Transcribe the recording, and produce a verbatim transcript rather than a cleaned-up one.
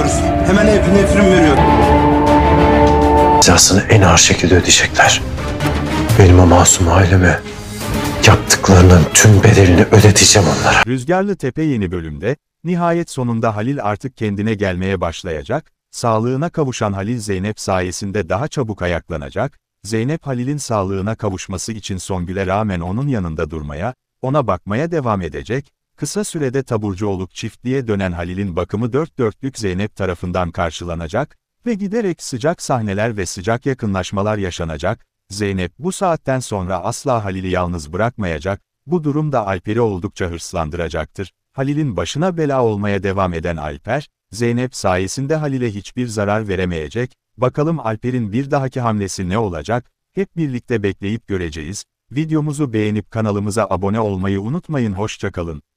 istemiyoruz. Hemen epinefrin veriyor. Cezasını en ağır şekilde ödeyecekler. Benim o masum aileme yaptıklarının tüm bedelini ödeteceğim onlara. Rüzgarlı Tepe yeni bölümde, nihayet sonunda Halil artık kendine gelmeye başlayacak, sağlığına kavuşan Halil Zeynep sayesinde daha çabuk ayaklanacak, Zeynep Halil'in sağlığına kavuşması için Songül'e rağmen onun yanında durmaya, ona bakmaya devam edecek, kısa sürede Taburcuoğlu çiftliğe dönen Halil'in bakımı dört dörtlük Zeynep tarafından karşılanacak ve giderek sıcak sahneler ve sıcak yakınlaşmalar yaşanacak. Zeynep bu saatten sonra asla Halil'i yalnız bırakmayacak, bu durum da Alper'i oldukça hırslandıracaktır. Halil'in başına bela olmaya devam eden Alper, Zeynep sayesinde Halil'e hiçbir zarar veremeyecek, bakalım Alper'in bir dahaki hamlesi ne olacak, hep birlikte bekleyip göreceğiz. Videomuzu beğenip kanalımıza abone olmayı unutmayın, hoşça kalın.